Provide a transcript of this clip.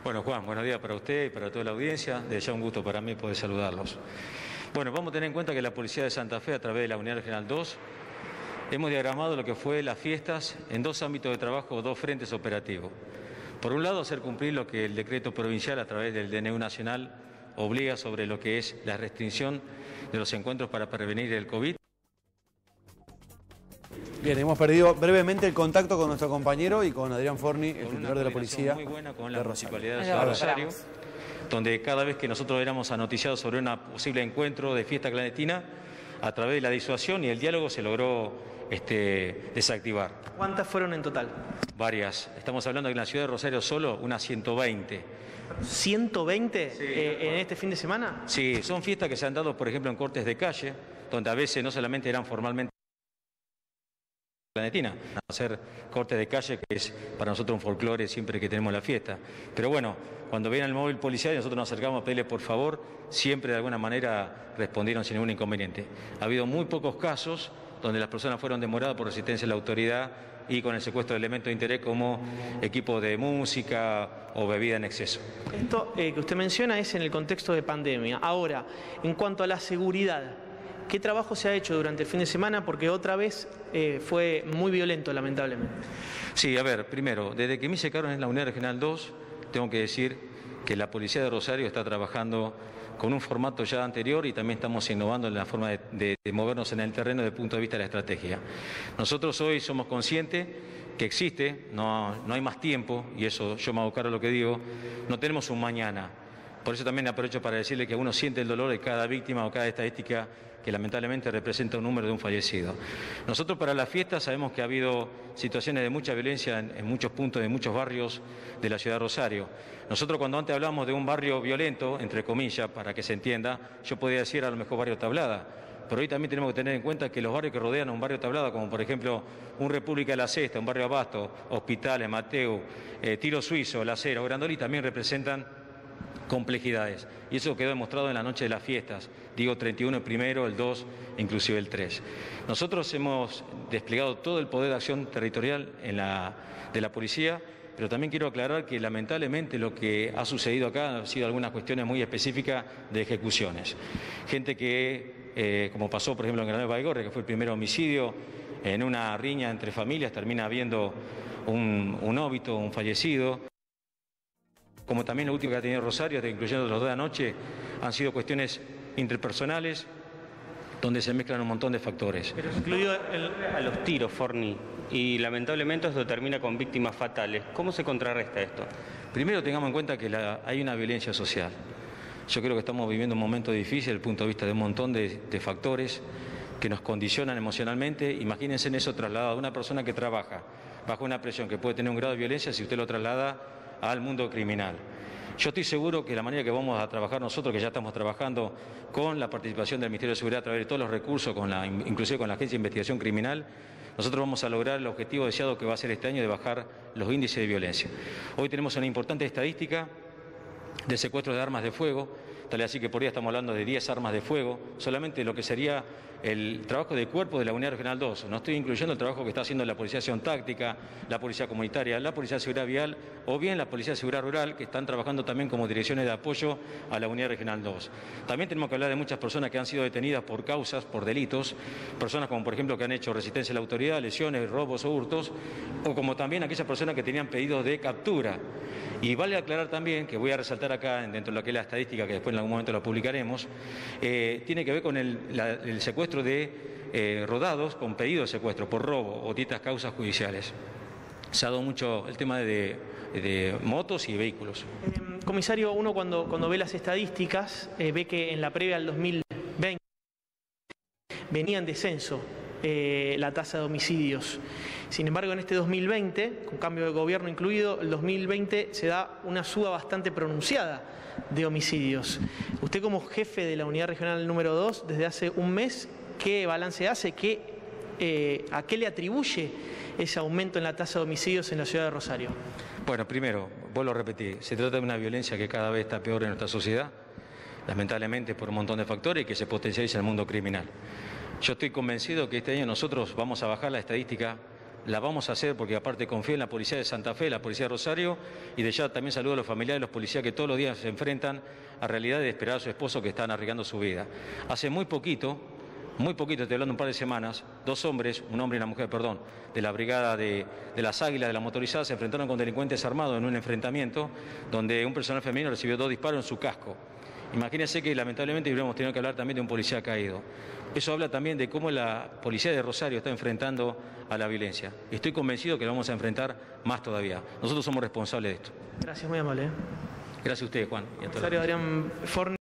Bueno, Juan, buenos días para usted y para toda la audiencia. De ya un gusto para mí poder saludarlos. Bueno, vamos a tener en cuenta que la Policía de Santa Fe, a través de la Unidad Regional 2, hemos diagramado lo que fue las fiestas en dos ámbitos de trabajo, dos frentes operativos. Por un lado, hacer cumplir lo que el decreto provincial a través del DNU nacional obliga sobre lo que es la restricción de los encuentros para prevenir el COVID. Bien, hemos perdido brevemente el contacto con nuestro compañero y con Adrián Forni, el titular de la policía. Muy buena con la municipalidad de Ciudad Rosario, donde cada vez que nosotros éramos anoticiados sobre un posible encuentro de fiesta clandestina, a través de la disuasión y el diálogo se logró desactivar. ¿Cuántas fueron en total? Varias. Estamos hablando de que en la ciudad de Rosario solo unas 120. ¿120 sí, en este fin de semana? Sí, son fiestas que se han dado, por ejemplo, en cortes de calle, donde a veces no solamente eran formalmente clandestina, hacer cortes de calle, que es para nosotros un folclore siempre que tenemos la fiesta. Pero bueno, cuando viene el móvil policial y nosotros nos acercamos a pedirle por favor, siempre de alguna manera respondieron sin ningún inconveniente. Ha habido muy pocos casos donde las personas fueron demoradas por resistencia a la autoridad y con el secuestro de elementos de interés como equipo de música o bebida en exceso. Esto que usted menciona es en el contexto de pandemia. Ahora, en cuanto a la seguridad, ¿qué trabajo se ha hecho durante el fin de semana? Porque otra vez fue muy violento, lamentablemente. Sí, a ver, primero, desde que me sacaron en la Unidad Regional 2, tengo que decir que la Policía de Rosario está trabajando con un formato ya anterior y también estamos innovando en la forma de movernos en el terreno desde el punto de vista de la estrategia. Nosotros hoy somos conscientes que existe, no hay más tiempo, y eso yo me hago cargo de lo que digo, no tenemos un mañana. Por eso también aprovecho para decirle que uno siente el dolor de cada víctima o cada estadística que lamentablemente representa un número de un fallecido. Nosotros para la fiesta sabemos que ha habido situaciones de mucha violencia en muchos puntos, de muchos barrios de la ciudad de Rosario. Nosotros cuando antes hablamos de un barrio violento, entre comillas, para que se entienda, yo podría decir a lo mejor barrio Tablada, pero hoy también tenemos que tener en cuenta que los barrios que rodean a un barrio Tablada, como por ejemplo un República de la Sexta, un barrio Abasto, Hospitales, Mateu, Tiro Suizo, La Cera o Grandoli, también representan complejidades. Y eso quedó demostrado en la noche de las fiestas. Digo 31 el primero, el 2, inclusive el 3. Nosotros hemos desplegado todo el poder de acción territorial de la policía, pero también quiero aclarar que lamentablemente lo que ha sucedido acá han sido algunas cuestiones muy específicas de ejecuciones. Gente que, como pasó por ejemplo en Granada Baigorria, que fue el primer homicidio, en una riña entre familias termina habiendo un óbito, un fallecido. Como también lo último que ha tenido Rosario, incluyendo los dos de anoche, han sido cuestiones interpersonales donde se mezclan un montón de factores. Pero incluido a los tiros, Forni, y lamentablemente esto termina con víctimas fatales. ¿Cómo se contrarresta esto? Primero tengamos en cuenta que hay una violencia social. Yo creo que estamos viviendo un momento difícil desde el punto de vista de un montón de factores que nos condicionan emocionalmente. Imagínense en eso trasladado a una persona que trabaja bajo una presión que puede tener un grado de violencia si usted lo traslada al mundo criminal. Yo estoy seguro que la manera que vamos a trabajar nosotros, que ya estamos trabajando con la participación del Ministerio de Seguridad a través de todos los recursos, inclusive con la Agencia de Investigación Criminal, nosotros vamos a lograr el objetivo deseado que va a ser este año de bajar los índices de violencia. Hoy tenemos una importante estadística de secuestros de armas de fuego, tal así que por día estamos hablando de 10 armas de fuego, solamente lo que sería el trabajo de cuerpo de la Unidad Regional 2. No estoy incluyendo el trabajo que está haciendo la Policía de Acción Táctica, la Policía Comunitaria, la Policía de Seguridad Vial o bien la Policía de Seguridad Rural, que están trabajando también como direcciones de apoyo a la Unidad Regional 2. También tenemos que hablar de muchas personas que han sido detenidas por causas, por delitos, personas como por ejemplo que han hecho resistencia a la autoridad, lesiones, robos o hurtos, o como también aquellas personas que tenían pedidos de captura. Y vale aclarar también, que voy a resaltar acá dentro de lo que es la estadística, que después en algún momento la publicaremos, tiene que ver con el secuestro de rodados con pedido de secuestro por robo o distintas causas judiciales. Se ha dado mucho el tema de motos y vehículos. Comisario, uno cuando ve las estadísticas ve que en la previa al 2020 venía en descenso la tasa de homicidios. Sin embargo, en este 2020, con cambio de gobierno incluido, el 2020 se da una suba bastante pronunciada de homicidios. Usted como jefe de la Unidad Regional número 2, desde hace un mes, ¿qué balance hace? ¿A qué le atribuye ese aumento en la tasa de homicidios en la ciudad de Rosario? Bueno, primero, vuelvo a repetir, se trata de una violencia que cada vez está peor en nuestra sociedad, lamentablemente por un montón de factores y que se potencializa en el mundo criminal. Yo estoy convencido que este año nosotros vamos a bajar la estadística la vamos a hacer porque aparte confío en la policía de Santa Fe, la policía de Rosario, y de ya también saludo a los familiares de los policías que todos los días se enfrentan a realidad de esperar a su esposo que están arriesgando su vida. Hace muy poquito, estoy hablando un par de semanas, dos hombres, un hombre y una mujer, perdón, de la brigada de las Águilas de la motorizada se enfrentaron con delincuentes armados en un enfrentamiento donde un personal femenino recibió 2 disparos en su casco. Imagínense que lamentablemente hubiéramos tenido que hablar también de un policía caído. Eso habla también de cómo la policía de Rosario está enfrentando a la violencia. Estoy convencido que lo vamos a enfrentar más todavía. Nosotros somos responsables de esto. Gracias, muy amable. Gracias a ustedes, Juan. Comisario Adrián Forni.